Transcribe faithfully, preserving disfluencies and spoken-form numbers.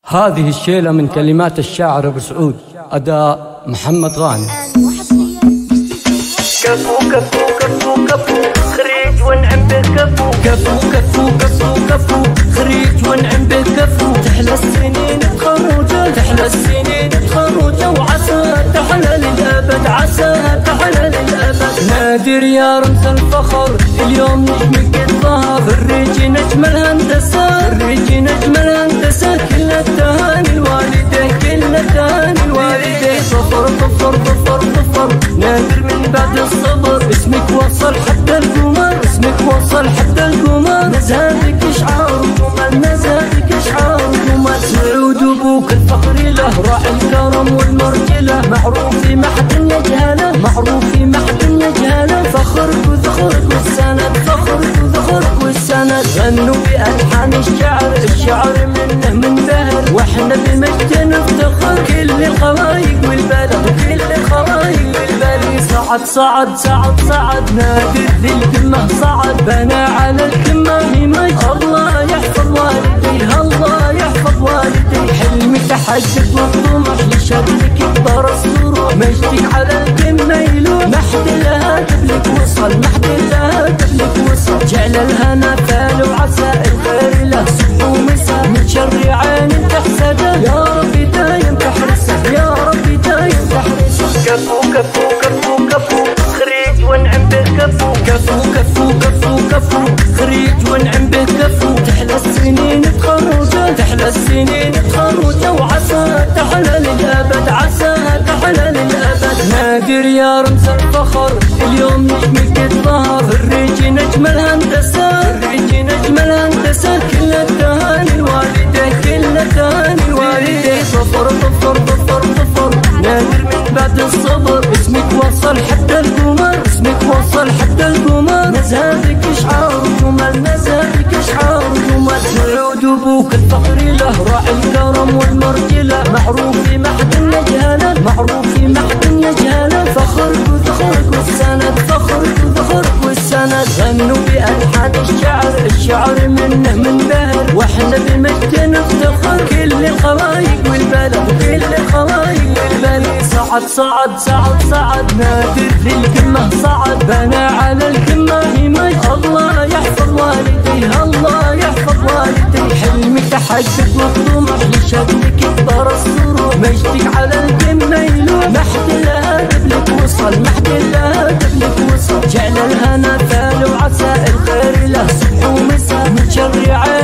هذه الشيلة من كلمات الشاعر ابو سعود، أداء محمد غانم. كفو كفو كفو كفو خريج ونعم بالكفو، كفو كفو كفو كفو خريج ونعم بالكفو. تحلى السنين تخرجه، تحلى السنين تخرجه، وعسى تحلى للأبد، عسى تحلى للأبد. نادر يا رمز الفخر، اليوم نجمك الظهر، خريج نجم الهندسة، خريج نجم الهندسة. كل التهاني الوالدين، كل التهاني الوالدين. ظفر ظفر ظفر ظفر نادر من بعد الصبر. اسمك وصل حتى القمر، اسمك وصل حتى القمر. نزهتك اشعار وجمل، نزهتك اشعار وجمل. سعود ابوك الفخر له، راعي الكرم والمرجله. معروف في محد يجهله، معروف في محد يجهله. فخرك وذخرك والسند، فخرك وذخرك والسند. غنوا بألحان الشعر، الشعر منه من بهر. واحنا بمجد نفتخر، كل الخلايق والبلد، كل الخلايق والبلد. صعد صعد صعد صعد نادر للقمة، صعد بنى على القمة همج. الله يحفظ والديه، الله يحفظ والديه. حلمي تحقق وطموح، لشرك يكبر السرور. مجدك على القمة يلوح، محد لها قبلك وصل، محد لها قبلك وصل. جعل الهنا فال وعسى، الخير له صبح ومساء. من شر عين تحسده، يا ربي دايم تحرسه، يا ربي دايم تحرسه. كفو كفو كفو كفو خريج ونعم بالكفو، كفو كفو كفو كفو خريج ونعم بالكفو. تحلى السنين تخرجه، تحلى السنين تخرجه، وعسى تحلى للأبد، عسى تحلى للأبد. نادر يا رمز الفخر، اليوم نجمك الظهر، خريج نجم الهندسة، خريج نجم الهندسة. كل التهاني الوالدين، كل التهاني الوالدين. ظفر ظفر ظفر ظفر نادر من بعد الصبر. اسمك وصل حتى القمر، اسمك وصل حتى القمر. نزهتك اشعار وجمل، نزهتك اشعار وجمل. سعود ابوك الفخر له، راعي الكرم والمرجله. معروف في محد يجهله، معروف في محد يجهله. فخرك وذخرك والسند، فخرك وذخرك والسند. غنوا بألحان الشعر، الشعر منه من بهر. واحنا بمجد نفتخر، كل الخلايق والبلد، كل الخلايق والبلد. صعد صعد صعد صعد نادر للقمة، صعد بنى على القمة همج. الله يحفظ والديه، الله يحفظ والديه. حلمك تحقق وطموح، لشكلك يكبر السرور. مجدك على القمة يلوح، محد لها قبلك وصل، محد لها قبلك وصل. جعل الهنا فال وعسى، الخير له صبح ومساء. من شر